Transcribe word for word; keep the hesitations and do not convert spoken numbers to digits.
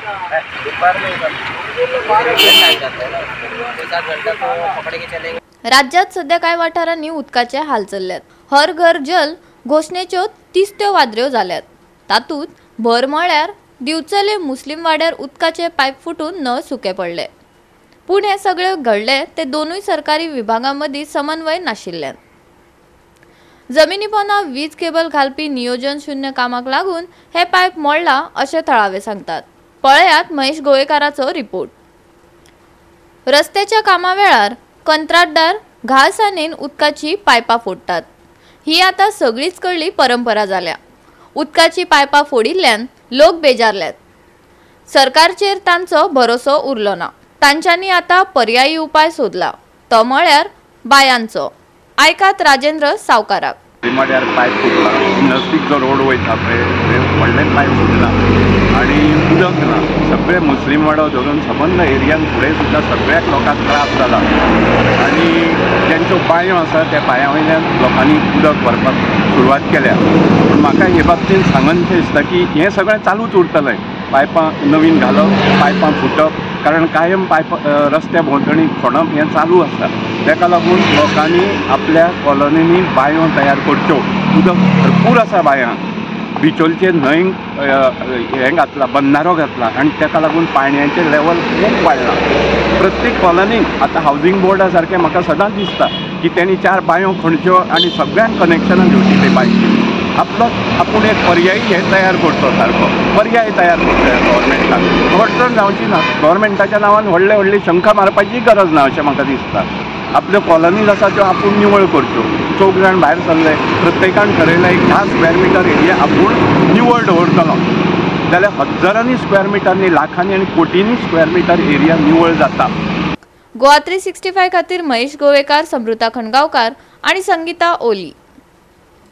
राज्यात सध्या काय वाठारांनी उदकाचे हाल चल्ल्यात। हर घर जल घोषणेच्यो तिसत्यो वादऱ्यो जाल्यात। तातूंत भर म्हळ्यार दिवचले मुस्लिम वाड्यार उदकाचे पायप फुटून नळ सुके पडले। पूण हे सगळे घडले ते दोनूय सरकारी विभागांमदी समन्वय नाशिल्ल्यान। जमिनी पोंदा वीज केबल घालपी नियोजन शून्य कामाक लागून हे पायप मोडला अशें थळावे सांगतात। पळयात महेश गोवेकाराचो रिपोर्ट। रस्त्याच्या कामा वेळार कंत्राटदार घालसाणेन उदकाची पायपां फोडटात। ही आता सगळीच कडली परंपरा जाल्या। उदकाची पायपां फोडिल्ल्यान लोक बेजारल्यात। सरकारचेर तांचो भरोसो उरलो ना। तांच्यांनी आता पर्यायी उपाय सोदला, तो म्हळ्यार बायांचो। आयकात राजेंद्र सावकाराक। रिमाड्यार पायप फुटला, नजदीक जो रोड वयता थंय व्हडले पायप फुटला आनी उदक ना। सगळे मुस्लिम वाडो धरून सबंद एरियान फुडें सुद्दां सगळ्याक लोकांक त्रास जाला आनी जेंच्यो बांयो आसा त्या बांया वयल्यान लोकांनी उदक व्हरपाक सुरवात केल्या। पूण म्हाका हे बाबतींत सांगनशें दिसता की हें सगळें चालूच उरतलें। पायपां नवीन घालप, पायपां फुटप, कारण कायम पायप रस्त्या भोंवतणी खणप हें चालू आसा। ताका लागून लोकांनी आपल्या कॉलनींनी बांयो तयार करच्यो। उदक भरपूर आसा बांयांक, बिचोलचे न्हंयक हें घातलां, बंधारो घातला आनी ताका लागून पाणयाचें लेवल खूब वाडलां। प्रत्येक कॉलनीक आतां हावजींग बोर्डा सारकें म्हाका सदांच दिसता की तेणी चार बांयो खणच्यो आनी सगळ्यांक कनेक्शनां घेवची ते बांयची। आपलो आपूण एक पर्यायी हे तयार करचो सारको, पर्याय तयार करचो गव्हर्मेंटाक। अडचण जावची ना। गव्हर्मेंटाच्या नांवान व्हडले व्हडली शंका मारपाची गरज ना अशें म्हाका दिसता। आपल्यो कॉलनीज आसा त्यो आपूण निवळ करच्यो। चौग जाण भायर सरले, प्रत्येकान थारयला एक धा स्क्वेअर मिटर एरिया आपूण निवळ दवरतलो, जाल्यार हजारांनी स्क्वेअर मिटरनी, लाखांनी आनी कोटींनी स्क्वेअर मिटर एरिया निवळ जाता। गोवा थ्री सिक्स्टी फाय खातीर महेश गोवेकार, समृता खणगांवकार आनी संगीता ओली।